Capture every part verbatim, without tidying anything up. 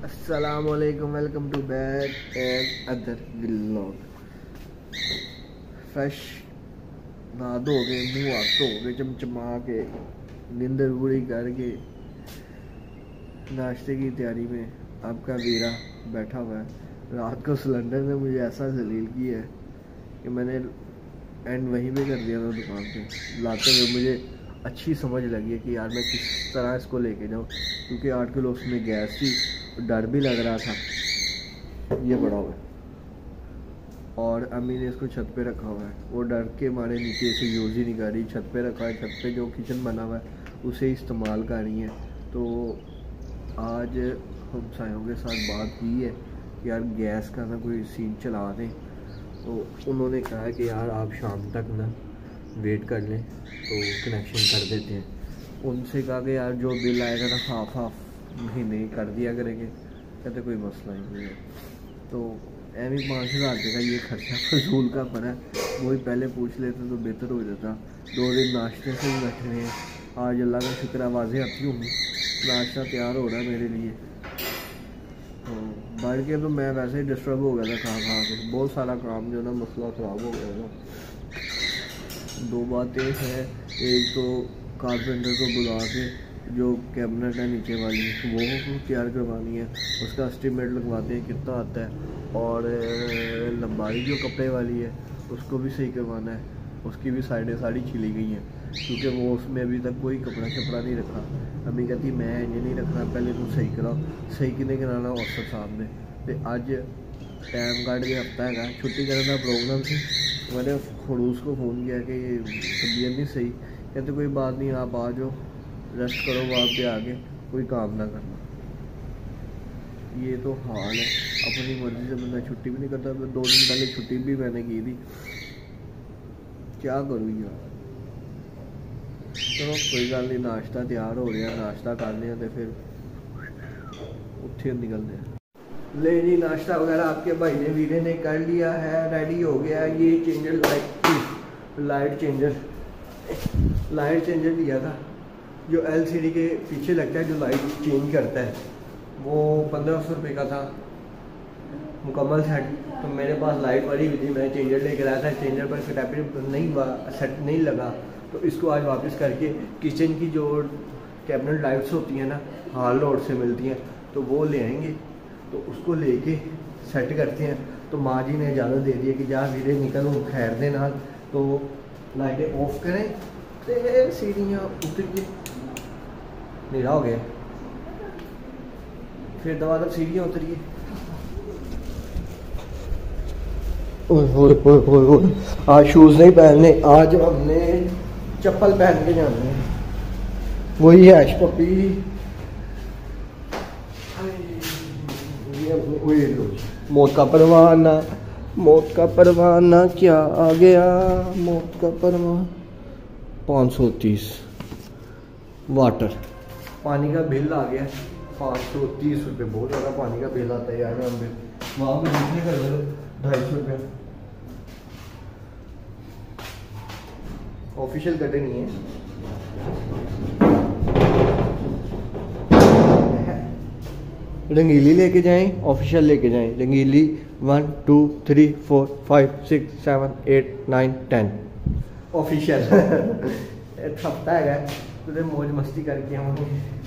अस्सलामुअलैकुम, welcome to back and other vlog. Fresh नहा धो के मुँह हाथ धो के चमचमा के नींद पूरी करके नाश्ते की तैयारी में आपका वीरा बैठा हुआ है। रात को सिलेंडर ने मुझे ऐसा जलील किया है कि मैंने एंड वहीं पे कर दिया था दुकान पे। लाते हुए मुझे अच्छी समझ लगी है कि यार मैं किस तरह इसको लेके जाऊँ, क्योंकि आठ किलो उसमें गैस थी, डर भी लग रहा था। ये बड़ा हुआ है और अम्मी ने इसको छत पे रखा हुआ है। वो डर के मारे नीचे से यूज़ ही नहीं कर रही, छत पे रखा है। छत पे जो किचन बना हुआ है उसे इस्तेमाल कर रही है। तो आज हम सायों के साथ बात की है कि यार गैस का ना कोई सीन चला दें। तो उन्होंने कहा कि यार आप शाम तक ना वेट कर लें तो कनेक्शन कर देते हैं। उनसे कहा कि यार जो बिल आएगा ना हाफ हाफ महीने कर दिया करेंगे। कहते कोई मसला ही नहीं है। तो एवं पाँच हज़ार रुपये का ये खर्चा फजूल का पड़ा है, वही पहले पूछ लेते तो बेहतर हो जाता। दो दिन नाश्ते से ही बैठे हैं। आज अल्लाह का शुक्र आवाज़ें आती होंगी, नाश्ता तैयार हो रहा है मेरे लिए। तो बढ़ के तो मैं वैसे ही डिस्टर्ब हो गया था खा खा के। बहुत सारा काम जो ना मसला ख़राब हो गया था। दो बातें हैं, एक तो कारपेंटर को बुला के जो कैबिनेट है नीचे वाली वो तैयार करवानी है, उसका एस्टीमेट लगवाते हैं कितना आता है। और लंबाई जो कपड़े वाली है उसको भी सही करवाना है। उसकी भी साइडें सारी छिली गई हैं, क्योंकि वो उसमें अभी तक कोई कपड़ा शपड़ा नहीं रखा। अम्मी कहती मैं ये नहीं रखना, पहले तुम सही कराओ। सही किने कराना औसत साहब ने। तो अज टाइम काट के हफ्ता है छुट्टी करने का प्रोग्राम थी। मैंने खड़ूस को फ़ोन किया कि तबीयत नहीं सही। कहते कोई बात नहीं, आप आ जाओ, रेस्ट करो, वहाँ पे आके कोई काम ना करना। ये तो हाल है, अपनी मर्ज़ी से बंदा छुट्टी भी नहीं करता। दो दिन पहले छुट्टी भी मैंने की थी, क्या करूँ यार। चलो कोई गल नहीं, नाश्ता तैयार हो गया, नाश्ता करने तो फिर उठे निकलते हैं। ले जी नाश्ता वगैरह आपके भाई ने वीरे ने कर लिया है, रेडी हो गया। ये changer light light changer light changer लिया था जो एलसीडी के पीछे लगता है, जो लाइट चेंज करता है। वो पंद्रह सौ रुपये का था मुकम्मल सेट। तो मेरे पास लाइट वाली भी थी, मैं चेंजर लेकर आया था। चेंजर पर कैपेसिटी नहीं सेट नहीं लगा, तो इसको आज वापस करके किचन की जो कैबिनेट लाइट्स होती हैं ना, हाल रोड से मिलती हैं, तो वो ले आएंगे। तो उसको लेके सेट करते हैं। तो माँ जी ने इजाज़त दे दी है कि जा वीरे निकल खैर दे नाल। तो लाइटें ऑफ करें तो सीढ़ियाँ उतर के नीला हो गया, फिर दवा दब सीढ़ियाँ उतरिए। आज शूज़ नहीं पहनने, आज हमने चप्पल पहन के जाना है। वही है पप्पी। मौत का परवाना, मौत का परवाना क्या आ गया, मौत का परवाना। पाँच सौ तीस वाटर पानी का बिल आ गया पाँच सौ तीस रुपये। बहुत ज़्यादा पानी का बिल आता है यार। हम बिल वहाँ पर जितने कर लो ढाई सौ रुपये। ऑफिशियल कटे नहीं है। रंगीली लेके जाएं, ऑफिशियल लेके जाएं। रंगीली one two three four five six seven eight nine ten official. हफ्ता है तो मौज मस्ती करके हम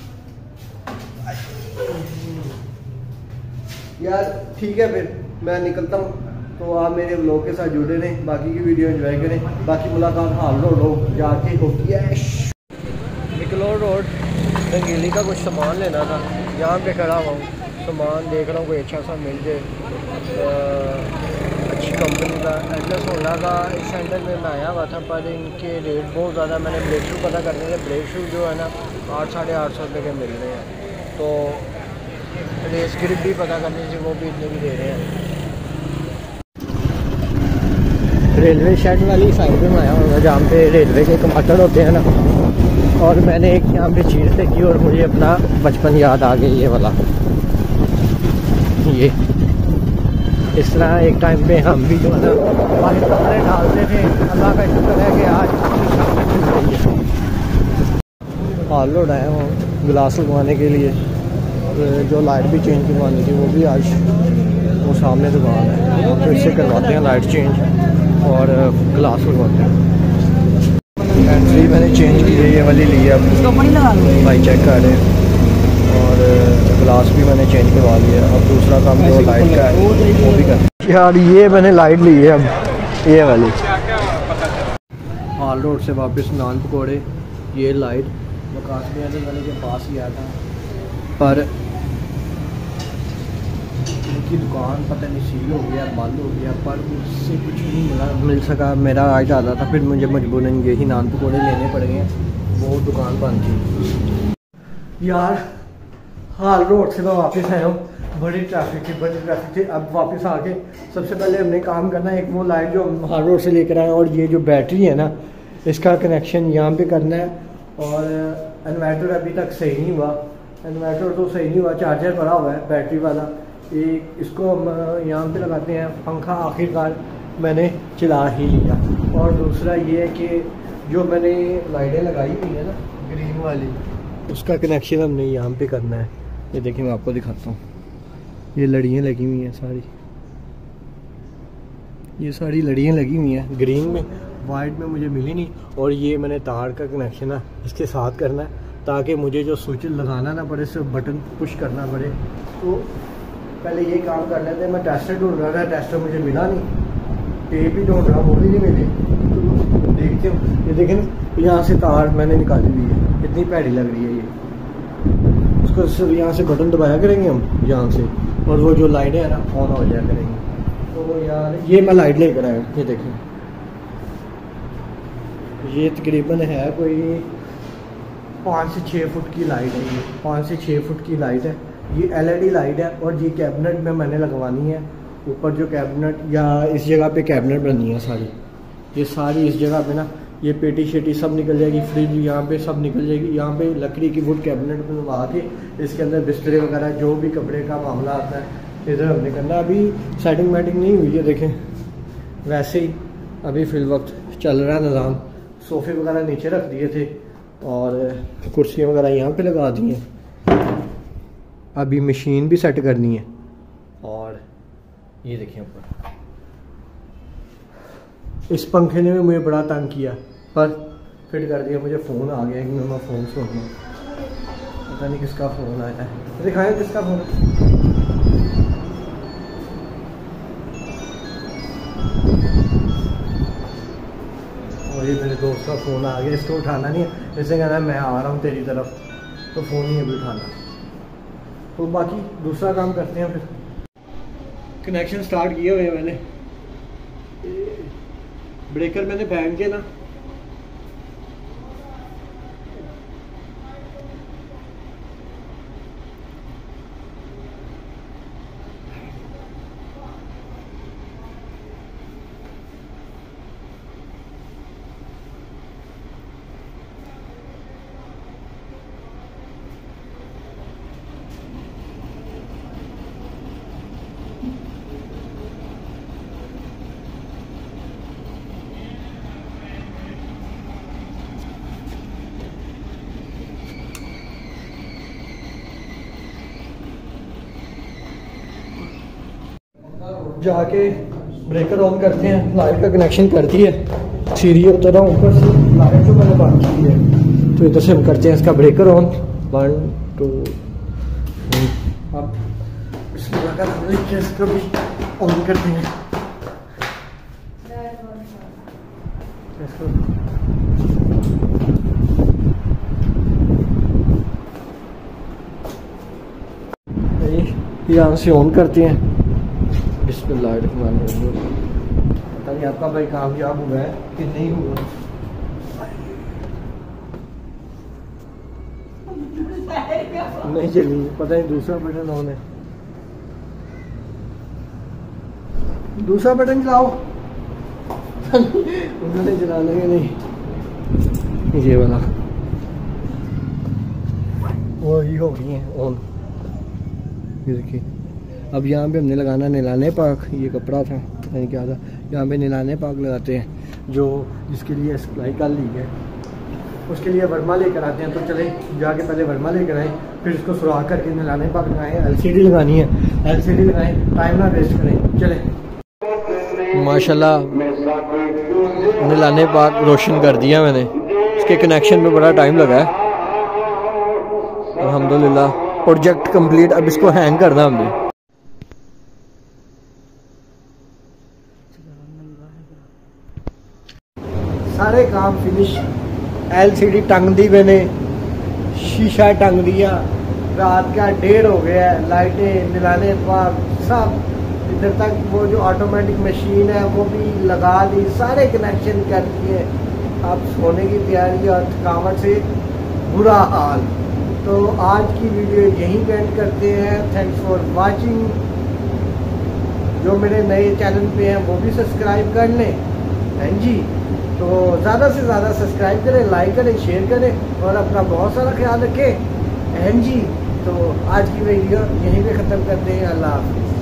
यार। ठीक है फिर मैं निकलता हूँ। तो आप मेरे व्लॉग के साथ जुड़े रहें, बाकी की वीडियो एंजॉय करें। बाकी मुलाकात हाल रोड जाके होती है। निकलो रोड रंगीली का कुछ सामान लेना था, यहाँ पे खड़ा हुआ हूँ। सामान देख रहा हूँ कोई अच्छा सा मिल जाए, अच्छी कंपनी का। एटलस होंडा का इस सेंटर में मैं आया हुआ था, पर इनके रेट बहुत ज़्यादा। मैंने ब्रेक शू पता करने थे, ब्रेक शू जो है ना आठ साढ़े आठ सौ रुपये के मिल रहे हैं। तो रेस ग्रिप भी पता करनी थी, वो भी इतने भी दे रहे हैं। रेलवे शेड वाली साइड में आया हूँ जहाँ पे रेलवे के कमाटर होते हैं ना। और मैंने एक यहाँ पे चीज़ देखी और मुझे अपना बचपन याद आ गई। ये वाला ये इस तरह एक टाइम पे हम भी जो है ना पानी कपड़े डालते थे। अल्लाह का शुक्र है कि आज हाल लोड आया हूँ गिलास लगवाने के लिए। जो लाइट भी चेंज करवानी थी वो भी आज वो सामने दुकान है, तो इससे करवाते हैं लाइट चेंज और ग्लास लगवाते हैं। एंट्री मैंने चेंज की है, ये वाली ली है अब भाई चेक कर रहे हैं, और ग्लास भी मैंने चेंज करवा लिया। अब दूसरा काम जो लाइट का है वो भी कर यार, ये मैंने लाइट ली है अब ये वाली। हाल रोड से वापस नान पकौड़े, ये लाइट वकास बिरयानी वाले के पास ही आया था, पर उनकी दुकान पता नहीं सील हो गया, बंद हो गया, पर उससे कुछ नहीं मिला मिल सका। मेरा आज आता था, फिर मुझे मजबूरन यही नान पकौड़े लेने पड़ गए, वो दुकान बंद थी। यार हाल रोड से मैं वापस आया हूँ, बड़ी ट्रैफिक थी बड़ी ट्रैफिक थी। अब वापस आके सबसे पहले हमने काम करना है, एक वो लाइट जो हम हाल रोड से लेकर आए, और ये जो बैटरी है ना इसका कनेक्शन यहाँ पे करना है। और इन्वर्टर अभी तक सही नहीं हुआ, इन्वर्टर तो सही नहीं हुआ, चार्जर पड़ा हुआ है बैटरी वाला, एक इसको हम यहाँ पे लगाते हैं। पंखा आखिरकार मैंने चला ही लिया। और दूसरा ये है कि जो मैंने लाइटें लगाई हुई है ना ग्रीन वाली, उसका कनेक्शन हमने यहाँ पे करना है। ये देखिए मैं आपको दिखाता हूँ, ये लड़ियाँ लगी हुई हैं सारी, ये सारी लड़ियाँ लगी हुई हैं ग्रीन में, वाइट में मुझे मिली नहीं। और ये मैंने तार का कनेक्शन है इसके साथ करना है, ताकि मुझे जो स्विच लगाना ना पड़े, सिर्फ बटन पुश करना पड़े। तो पहले ये काम कर लेते हैं। मैं टेस्टर ढूंढ रहा था, टेस्टर मुझे मिला नहीं, टेप भी ढूंढ रहा वो भी नहीं मिली। तो देखते हो, ये देखें ना यहाँ से तार मैंने निकाली हुई है, इतनी भैड़ी लग रही है ये। उसको सिर्फ यहाँ से बटन दबाया करेंगे हम यहाँ से, और वो जो लाइटें हैं ना ऑन हो जाया करेंगी। तो यार ये मैं लाइट लेकर आया, ये देखें, ये तकरीबन है कोई पाँच से छः फुट की लाइट है, ये पाँच से छः फुट की लाइट है। ये एलईडी लाइट है, और ये कैबिनेट में मैंने लगवानी है ऊपर, जो कैबिनेट या इस जगह पे कैबिनेट बननी है सारी, ये सारी इस जगह पे ना ये पेटी शेटी सब निकल जाएगी, फ्रिज यहाँ पे सब निकल जाएगी। यहाँ पे लकड़ी की वुड कैबिनेट बनवा के इसके अंदर बिस्तरे वगैरह जो भी कपड़े का मामला आता है इधर हमने करना। अभी सेटिंग वेटिंग नहीं हुई है, देखें वैसे ही अभी फिल वक्त चल रहा है निज़ाम। सोफ़े वगैरह नीचे रख दिए थे और कुर्सियाँ वगैरह यहाँ पे लगा दी हैं। अभी मशीन भी सेट करनी है, और ये देखिए ऊपर इस पंखे ने भी मुझे बड़ा तंग किया, पर फिट कर दिया। मुझे फ़ोन आ गया कि मैं फ़ोन सुन लूँ, पता नहीं किसका फ़ोन आया है, दिखाएं किसका फ़ोन। और ये मेरे दोस्त का फ़ोन आ गया, इसको उठाना नहीं है, जैसे कहना है मैं आ रहा हूँ तेरी तरफ, तो फ़ोन ही अभी उठाना। तो बाकी दूसरा काम करते हैं। फिर कनेक्शन स्टार्ट किए हुए मैंने, ब्रेकर मैंने फेंक के ना जाके ब्रेकर ऑन करते हैं। लाइट का कनेक्शन कर दिया, सीढ़ी उतर रहा हूँ ऊपर से, लाइट जो मैंने बंद की है, तो इधर से हम करते हैं इसका ब्रेकर ऑन। वन टू अब इसको भी ऑन करते हैं। यहाँ से ऑन करते हैं। बिस्मिल्लाहिर्रहमानिर्रहीम। पता नहीं आपका भाई कामयाब हुआ है कि नहीं हुआ। नहीं चली, पता नहीं दूसरा बटन ऑन है, दूसरा बटन चलाओ। उन्होंने चला लेंगे नहीं, ये वाला वो ही हो गई है ऑन। ये देखिए, अब यहाँ पे हमने लगाना नीलाने पाक, ये कपड़ा था नहीं क्या था, यहाँ पे नीलाने पाक लगाते हैं, जो जिसके लिए सप्लाई कर ली है। उसके लिए वर्मा लेकर आते हैं। तो चले जाके पहले वर्मा लेकर आए, फिर इसको सुराख करके नहलाने पाक लगाएं, एलसीडी लगानी है, एलसीडी लगाएं, टाइम ना वेस्ट करें। चले माशाल्लाह नहलाने पाक रोशन कर दिया मैंने, इसके कनेक्शन पे बड़ा टाइम लगा है। अल्हम्दुलिल्लाह प्रोजेक्ट कंप्लीट। अब इसको हैंग करना हमने। सारे काम फिनिश, एलसीडी टंग दी मैंने, शीशा टंग दिया, रात का डेढ़ हो गया है, लाइटें नहलाने पाक सब, इधर तक वो जो ऑटोमेटिक मशीन है वो भी लगा दी, सारे कनेक्शन कर दिए। अब सोने की तैयारी और थकावट से बुरा हाल। तो आज की वीडियो यहीं पे एंड करते हैं। Thanks for watching. जो मेरे नए चैनल पे हैं वो भी सब्सक्राइब कर लें। हाँ जी, तो ज़्यादा से ज़्यादा सब्सक्राइब करें, लाइक करें, शेयर करें और अपना बहुत सारा ख्याल रखें। हाँ जी, तो आज की वीडियो यहीं पे ख़त्म करते हैं। अल्लाह हाफ़िज़।